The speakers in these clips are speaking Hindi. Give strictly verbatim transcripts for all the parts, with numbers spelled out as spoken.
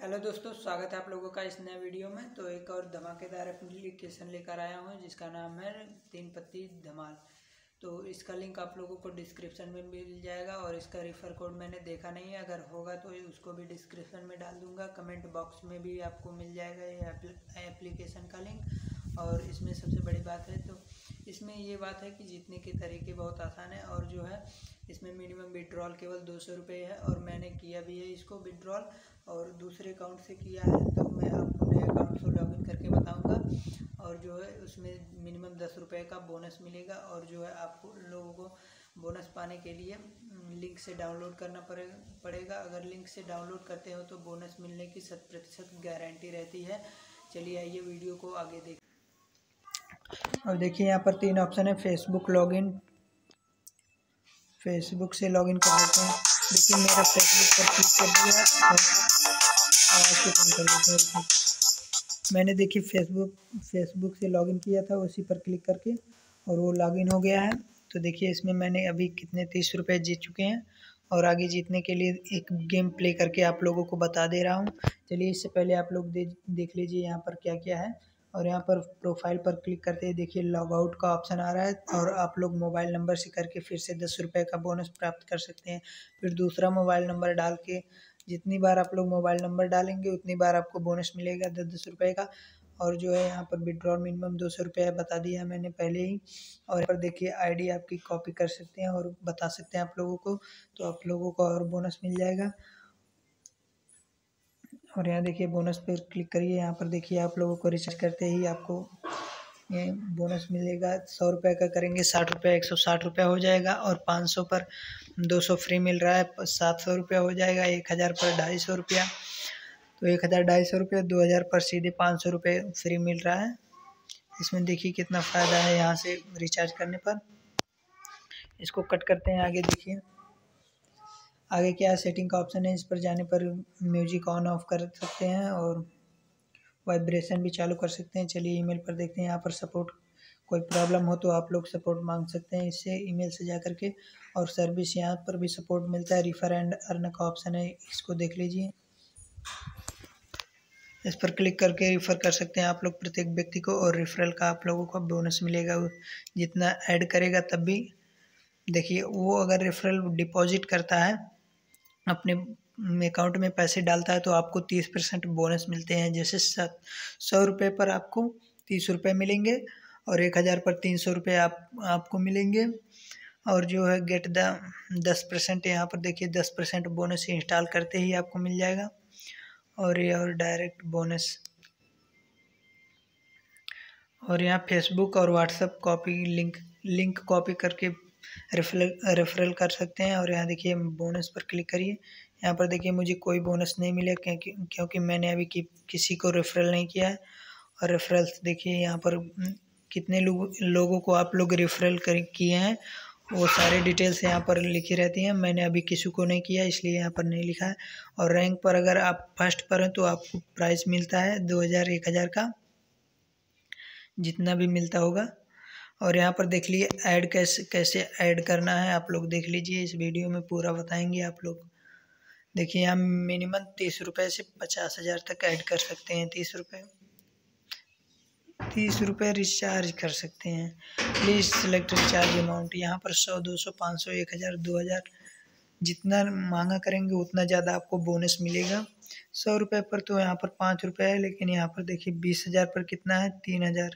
हेलो दोस्तों, स्वागत है आप लोगों का इस नए वीडियो में। तो एक और धमाकेदार एप्लीकेशन लेकर आया हूँ जिसका नाम है तीन पत्ती धमाल। तो इसका लिंक आप लोगों को डिस्क्रिप्शन में मिल जाएगा और इसका रिफ़र कोड मैंने देखा नहीं है, अगर होगा तो उसको भी डिस्क्रिप्शन में डाल दूंगा। कमेंट बॉक्स में भी आपको मिल जाएगा ये एप्लीकेशन का लिंक। और इसमें सबसे बड़ी बात है तो इसमें ये बात है कि जीतने के तरीके बहुत आसान है और जो है इसमें मिनिमम विड्रॉल केवल दो सौ रुपये है और मैंने किया भी है इसको विड्रॉल और दूसरे अकाउंट से किया है। तो मैं आपको नए अकाउंट से लॉगिन करके बताऊंगा और जो है उसमें मिनिमम दस रुपये का बोनस मिलेगा। और जो है आपको लोगों को बोनस पाने के लिए लिंक से डाउनलोड करना पड़ेगा। अगर लिंक से डाउनलोड करते हो तो बोनस मिलने की शत प्रतिशत गारंटी रहती है। चलिए आइए वीडियो को आगे देख। और देखिए यहाँ पर तीन ऑप्शन है, फेसबुक लॉगिन, फेसबुक से लॉगिन कर लेते हैं। देखिए मेरा फेसबुक पर क्लिक कर दिया और आवाज़ को कम कर देते हैं। मैंने देखिए फेसबुक फेसबुक से लॉगिन किया था, उसी पर क्लिक करके और वो लॉगिन हो गया है। तो देखिए इसमें मैंने अभी कितने तीस रुपये जीत चुके हैं और आगे जीतने के लिए एक गेम प्ले करके आप लोगों को बता दे रहा हूँ। चलिए इससे पहले आप लोग दे, देख लीजिए यहाँ पर क्या क्या है। और यहाँ पर प्रोफाइल पर क्लिक करते ही देखिए लॉग आउट का ऑप्शन आ रहा है और आप लोग मोबाइल नंबर से करके फिर से दस रुपये का बोनस प्राप्त कर सकते हैं। फिर दूसरा मोबाइल नंबर डाल के जितनी बार आप लोग मोबाइल नंबर डालेंगे उतनी बार आपको बोनस मिलेगा दस दस रुपये का। और जो है यहाँ पर विड्रॉल मिनिमम दो सौ रुपये बता दिया है मैंने पहले ही। और यहाँ पर देखिए आईडी आपकी कॉपी कर सकते हैं और बता सकते हैं आप लोगों को, तो आप लोगों को और बोनस मिल जाएगा। और यहाँ देखिए बोनस पर क्लिक करिए। यहाँ पर देखिए आप लोगों को रिचार्ज करते ही आपको ये बोनस मिलेगा। सौ रुपये का करेंगे साठ रुपये एक सौ साठ रुपये हो जाएगा और पाँच सौ पर दो सौ फ्री मिल रहा है, सात सौ रुपये हो जाएगा, एक हज़ार पर ढाई सौ रुपया, तो एक हज़ार ढाई सौ रुपये, दो हज़ार पर सीधे पाँच सौ रुपये फ्री मिल रहा है। इसमें देखिए कितना फ़ायदा है यहाँ से रिचार्ज करने पर। इसको कट करते हैं, आगे देखिए आगे क्या सेटिंग का ऑप्शन है। इस पर जाने पर म्यूजिक ऑन ऑफ कर सकते हैं और वाइब्रेशन भी चालू कर सकते हैं। चलिए ईमेल पर देखते हैं। यहाँ पर सपोर्ट, कोई प्रॉब्लम हो तो आप लोग सपोर्ट मांग सकते हैं इससे ईमेल से जा कर के। और सर्विस यहाँ पर भी सपोर्ट मिलता है, रिफ़र एंड अर्न का ऑप्शन है, इसको देख लीजिए। इस पर क्लिक करके रिफ़र कर सकते हैं आप लोग प्रत्येक व्यक्ति को और रेफरल का आप लोगों को बोनस मिलेगा जितना ऐड करेगा। तब भी देखिए वो अगर रेफरल डिपॉजिट करता है अपने अकाउंट में पैसे डालता है तो आपको तीस परसेंट बोनस मिलते हैं। जैसे सत सौ रुपये पर आपको तीस रुपये मिलेंगे और एक हज़ार पर तीन सौ रुपये आप आपको मिलेंगे। और जो है गेट द दस परसेंट, यहाँ पर देखिए दस परसेंट बोनस इंस्टॉल करते ही आपको मिल जाएगा। और ये और डायरेक्ट बोनस, और यहाँ फेसबुक और WhatsApp copy link link copy करके रेफरल रेफरल कर सकते हैं। और यहाँ देखिए बोनस पर क्लिक करिए। यहाँ पर देखिए मुझे कोई बोनस नहीं मिला क्योंकि क्योंकि मैंने अभी कि, किसी को रेफरल नहीं किया है। और रेफरल्स देखिए यहाँ पर कितने लोग लोगों को आप लोग रेफरल कर किए हैं वो सारे डिटेल्स यहाँ पर लिखी रहती हैं। मैंने अभी किसी को नहीं किया इसलिए यहाँ पर नहीं लिखा है। और रैंक पर अगर आप फर्स्ट पर हैं तो आपको प्राइस मिलता है दो हज़ार एक हज़ार का, जितना भी मिलता होगा। और यहाँ पर देख लीजिए ऐड कैसे कैसे ऐड करना है, आप लोग देख लीजिए, इस वीडियो में पूरा बताएंगे आप लोग। देखिए यहाँ मिनिमम तीस रुपये से पचास हज़ार तक ऐड कर सकते हैं। तीस रुपये तीस रुपये रिचार्ज कर सकते हैं। Please select recharge amount. यहाँ पर सौ दो सौ पाँच सौ एक हज़ार दो हज़ार जितना मांगा करेंगे उतना ज़्यादा आपको बोनस मिलेगा। सौ रुपये पर तो यहाँ पर पाँच रुपये है, लेकिन यहाँ पर देखिए बीस हज़ार पर कितना है, तीन हज़ार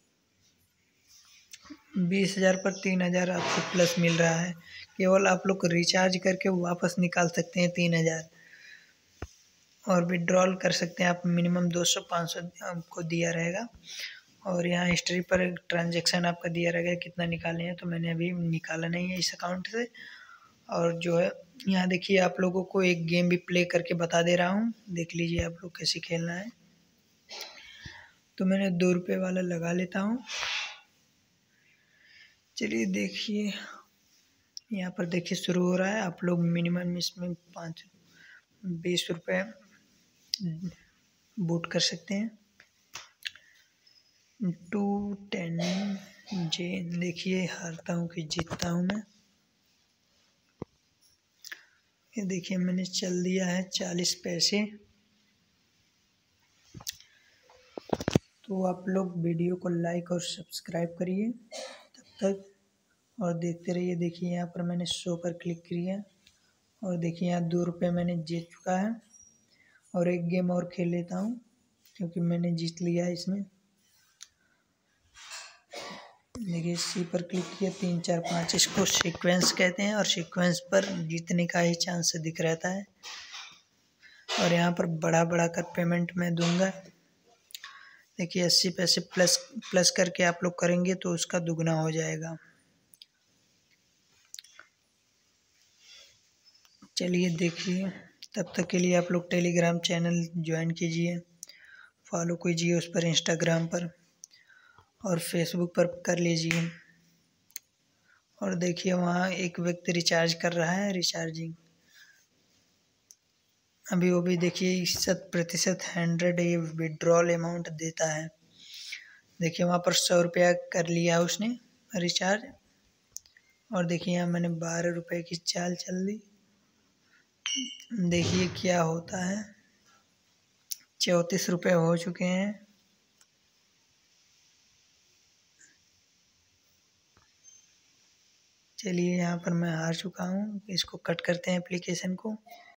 बीस हज़ार पर तीन हज़ार आपको प्लस मिल रहा है। केवल आप लोग रिचार्ज करके वापस निकाल सकते हैं तीन हज़ार और विड्रॉल कर सकते हैं आप। मिनिमम दो सौ पाँच सौ आपको दिया रहेगा। और यहाँ हिस्ट्री पर ट्रांजैक्शन आपका दिया रहेगा कितना निकाले हैं, तो मैंने अभी निकाला नहीं है इस अकाउंट से। और जो है यहाँ देखिए आप लोगों को एक गेम भी प्ले करके बता दे रहा हूँ, देख लीजिए आप लोग कैसे खेलना है। तो मैंने दो रुपये वाला लगा लेता हूँ। चलिए देखिए यहाँ पर देखिए शुरू हो रहा है। आप लोग मिनिमम इसमें पाँच बीस रुपये बूट कर सकते हैं। टू टेन जे देखिए हारता हूँ कि जीतता हूँ मैं। ये देखिए मैंने चल दिया है चालीस पैसे। तो आप लोग वीडियो को लाइक और सब्सक्राइब करिए तब तक, और देखते रहिए। देखिए यहाँ पर मैंने शो पर क्लिक किया और देखिए यहाँ दो रुपये मैंने जीत चुका है। और एक गेम और खेल लेता हूँ क्योंकि मैंने जीत लिया है इसमें। देखिए सी पर क्लिक किया, तीन चार पाँच, इसको सीक्वेंस कहते हैं और सीक्वेंस पर जीतने का ही चांस दिख रहता है। और यहाँ पर बड़ा बड़ा कर पेमेंट मैं दूंगा। देखिए अस्सी पैसे प्लस प्लस करके आप लोग करेंगे तो उसका दुगना हो जाएगा। चलिए देखिए, तब तक के लिए आप लोग टेलीग्राम चैनल ज्वाइन कीजिए, फॉलो कीजिए उस पर, इंस्टाग्राम पर और फेसबुक पर कर लीजिए। और देखिए वहाँ एक व्यक्ति रिचार्ज कर रहा है, रिचार्जिंग अभी वो भी देखिए शत प्रतिशत हंड्रेड ये विड्रॉल अमाउंट देता है। देखिए वहाँ पर सौ रुपया कर लिया उसने रिचार्ज। और देखिए यहाँ मैंने बारह रुपये की चाल चल दी। देखिए क्या होता है, चौंतीस रुपये हो चुके हैं। चलिए यहाँ पर मैं हार चुका हूँ, इसको कट करते हैं एप्लीकेशन को।